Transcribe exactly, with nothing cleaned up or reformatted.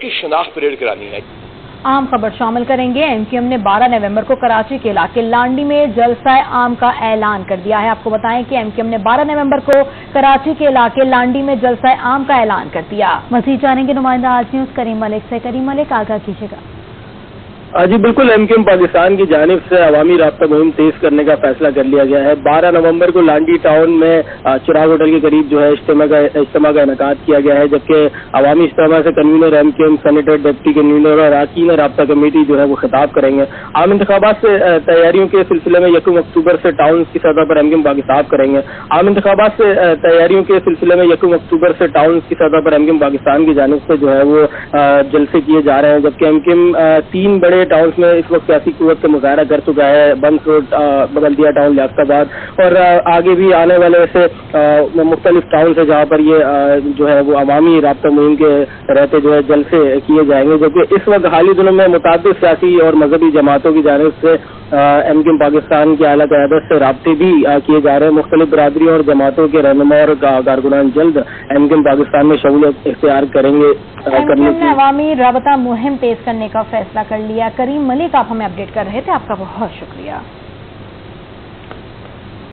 की शनाख्त परेड करानी है। आम खबर शामिल करेंगे। एम क्यू एम ने बारह नवंबर को कराची के इलाके लांडी में जलसा आम का ऐलान कर दिया है। आपको बताएं कि एम क्यू एम ने बारह नवंबर को कराची के इलाके लांडी में जलसा आम का ऐलान कर दिया। मजीद जानेंगे नुमाइंदा आज न्यूज़ करीम मलिक से। करीम मलिक, आगाह कीजिएगा। जी बिल्कुल, एम क्यू एम पाकिस्तान की जानिब से अवामी राब्ता मुहिम तेज करने का फैसला कर लिया गया है। बारह नवंबर को लांडी टाउन में चिराग होटल के करीब जो है इज्तिमा का इज्तिमा का इनेकाद किया गया है, जबकि अवामी इज्तिमा से convener M Q M senator, deputy convener और अरकान राब्ता कमेटी जो है वो खिताब करेंगे। आम इंतखाबात से तैयारियों के सिलसिले में यकम अक्टूबर से टाउन की सतह पर एम क्यू एम पाकिस्तान करेंगे। आम इंतखाबात से तैयारियों के सिलसिले में यकम अक्टूबर से टाउन की सतह पर एम क्यू एम पाकिस्तान की जानिब से जो है वो जलसे किए जा रहे हैं, जबकि एम क्यू एम तीन बड़े टाउन में इस वक्त सियासी कुव्वत का मुजाहरा कर चुका है। बंस रोड, बगलदिया टाउन, लियाकताबाद और आगे भी आने वाले ऐसे मुख्तलिफ टाउन से जहाँ पर ये जो है वो अवामी राब्ता मुहिम के रहते जो है जलसे किए जाएंगे, जबकि इस वक्त हाल ही दिनों में मुताबिक सियासी और मजहबी जमातों की जानिब से एम क्यू एम पाकिस्तान की आला क़यादत से राब्ते भी किए जा रहे हैं। मुख्तलिफ बरादरियों और जमातों के रहनुमा और कारकुनान जल्द एम क्यू एम पाकिस्तान में शमूलियत इख्तियार करेंगे। एम क्यू एम ने अवामी राब्ता मुहिम तेज करने का फैसला कर लिया। करीम मलिक, आप हमें अपडेट कर रहे थे, आपका बहुत शुक्रिया।